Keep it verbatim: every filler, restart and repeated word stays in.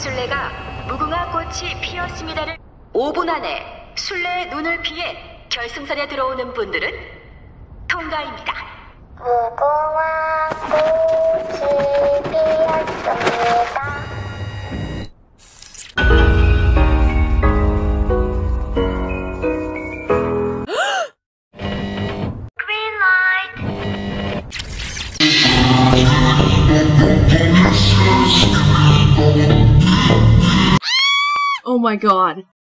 술래가 무궁화 꽃이 피었습니다를 오 분 안에 술래의 눈을 피해 결승선에 들어오는 분들은 통과입니다. 무궁화 꽃이 피었습니다. Oh my god.